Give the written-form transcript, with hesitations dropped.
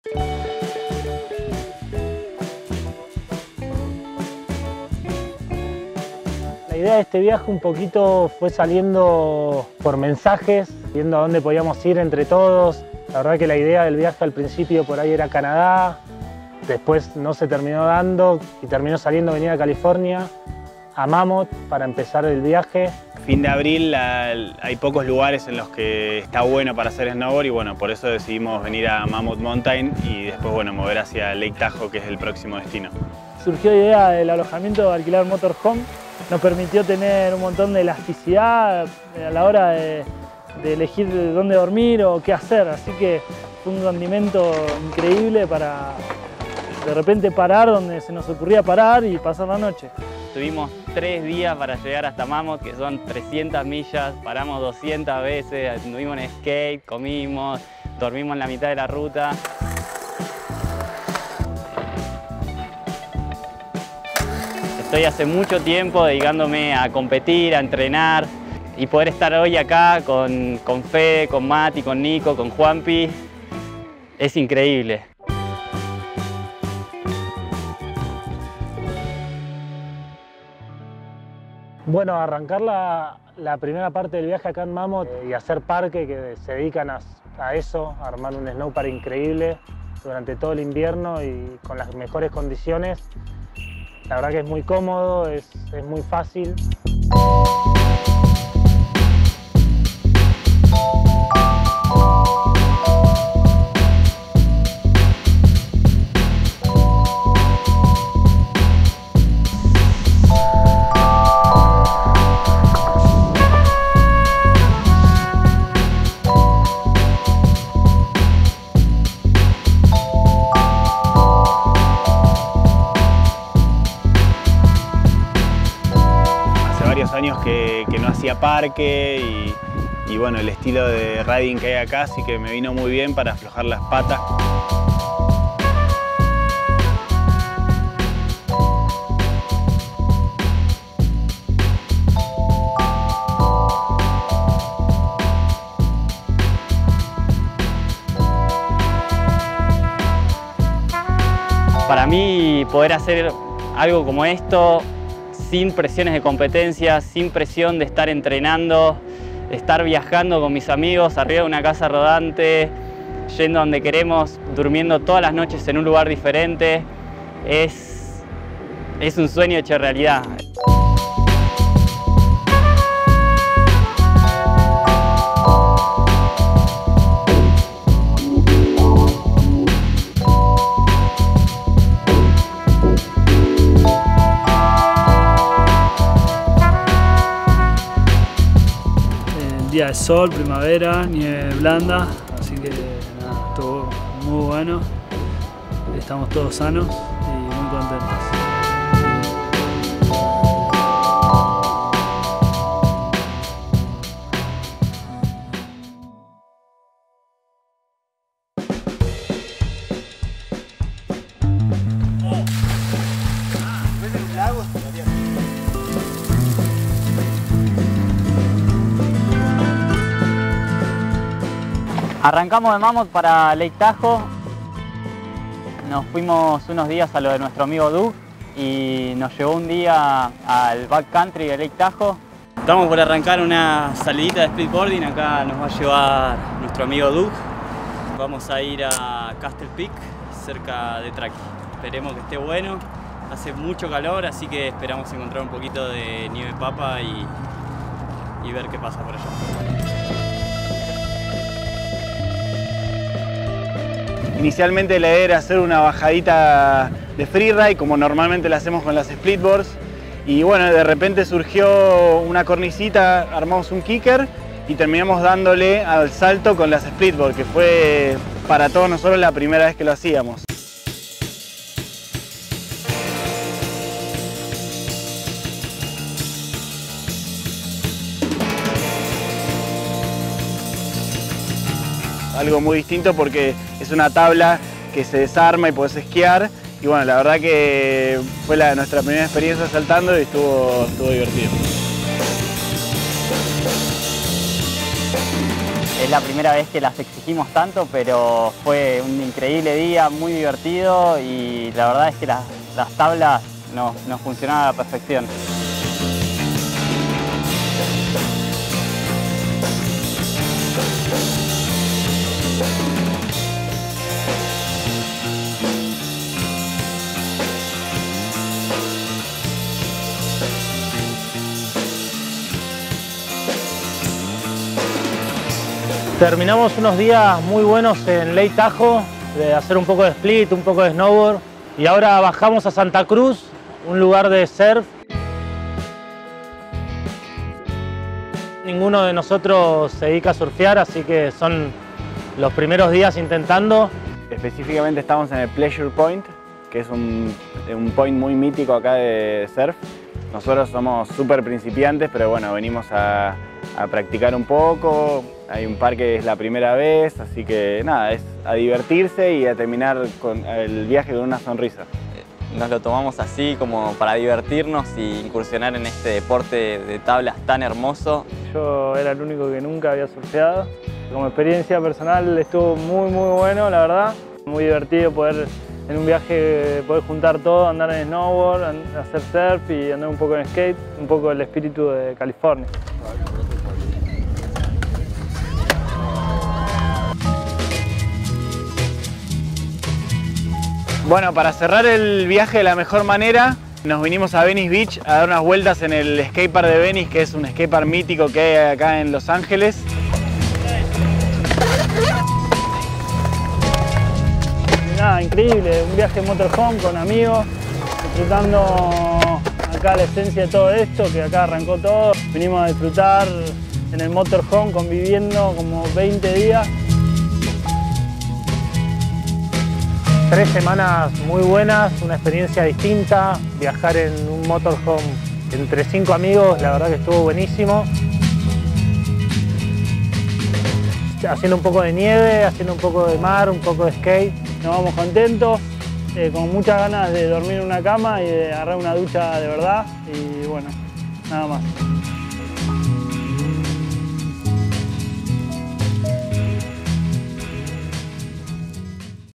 La idea de este viaje un poquito fue saliendo por mensajes, viendo a dónde podíamos ir entre todos. La verdad que la idea del viaje al principio por ahí era Canadá, después no se terminó dando y terminó saliendo venir a California, a Mammoth para empezar el viaje. Fin de abril hay pocos lugares en los que está bueno para hacer snowboard y bueno, por eso decidimos venir a Mammoth Mountain y después bueno, mover hacia Lake Tahoe, que es el próximo destino. Surgió la idea del alojamiento de alquilar motorhome, nos permitió tener un montón de elasticidad a la hora de elegir dónde dormir o qué hacer, así que fue un condimento increíble para de repente parar donde se nos ocurría parar y pasar la noche. Tuvimos 3 días para llegar hasta Mammoth, que son 300 millas, paramos 200 veces, anduvimos en skate, comimos, dormimos en la mitad de la ruta. Estoy hace mucho tiempo dedicándome a competir, a entrenar y poder estar hoy acá con Fede, con Mati, con Nico, con Juanpi, es increíble. Bueno, arrancar la primera parte del viaje acá en Mammoth y hacer parque, que se dedican a eso, a armar un snowpark increíble durante todo el invierno y con las mejores condiciones. La verdad que es muy cómodo, es muy fácil. Años que no hacía parque y bueno, el estilo de riding que hay acá sí que me vino muy bien para aflojar las patas. Para mí poder hacer algo como esto sin presiones de competencia, sin presión de estar entrenando, estar viajando con mis amigos arriba de una casa rodante, yendo donde queremos, durmiendo todas las noches en un lugar diferente, es un sueño hecho realidad. Día de sol, primavera, nieve blanda, así que nada, todo muy bueno, estamos todos sanos y muy contentos. Arrancamos de Mammoth para Lake Tahoe, nos fuimos unos días a lo de nuestro amigo Doug y nos llevó un día al backcountry de Lake Tahoe. Estamos por arrancar una salidita de splitboarding, acá nos va a llevar nuestro amigo Doug. Vamos a ir a Castle Peak, cerca de Truckee. Esperemos que esté bueno, hace mucho calor, así que esperamos encontrar un poquito de nieve papa y ver qué pasa por allá. Inicialmente la idea era hacer una bajadita de freeride, como normalmente la hacemos con las splitboards. Y bueno, de repente surgió una cornicita, armamos un kicker y terminamos dándole al salto con las splitboards, que fue para todos nosotros la primera vez que lo hacíamos. Algo muy distinto porque es una tabla que se desarma y podés esquiar. Y bueno, la verdad que fue nuestra primera experiencia saltando y estuvo divertido. Es la primera vez que las exigimos tanto, pero fue un increíble día, muy divertido y la verdad es que las tablas nos funcionaron a la perfección. Terminamos unos días muy buenos en Lake Tahoe, de hacer un poco de split, un poco de snowboard. Y ahora bajamos a Santa Cruz, un lugar de surf. Ninguno de nosotros se dedica a surfear, así que son los primeros días intentando. Específicamente estamos en el Pleasure Point, que es un point muy mítico acá de surf. Nosotros somos súper principiantes, pero bueno, venimos a practicar un poco. Hay un par que es la primera vez, así que nada, es a divertirse y a terminar con el viaje con una sonrisa. Nos lo tomamos así como para divertirnos y incursionar en este deporte de tablas tan hermoso. Yo era el único que nunca había surfeado. Como experiencia personal estuvo muy bueno, la verdad. Muy divertido poder en un viaje poder juntar todo, andar en snowboard, hacer surf y andar un poco en skate, un poco el espíritu de California. Bueno, para cerrar el viaje de la mejor manera, nos vinimos a Venice Beach a dar unas vueltas en el skatepark de Venice, que es un skatepark mítico que hay acá en Los Ángeles. Nada, increíble, un viaje en motorhome con amigos, disfrutando acá la esencia de todo esto, que acá arrancó todo. Vinimos a disfrutar en el motorhome conviviendo como 20 días. 3 semanas muy buenas, una experiencia distinta, viajar en un motorhome entre 5 amigos, la verdad que estuvo buenísimo. Haciendo un poco de nieve, haciendo un poco de mar, un poco de skate. Nos vamos contentos, con muchas ganas de dormir en una cama y de agarrar una ducha de verdad y bueno, nada más.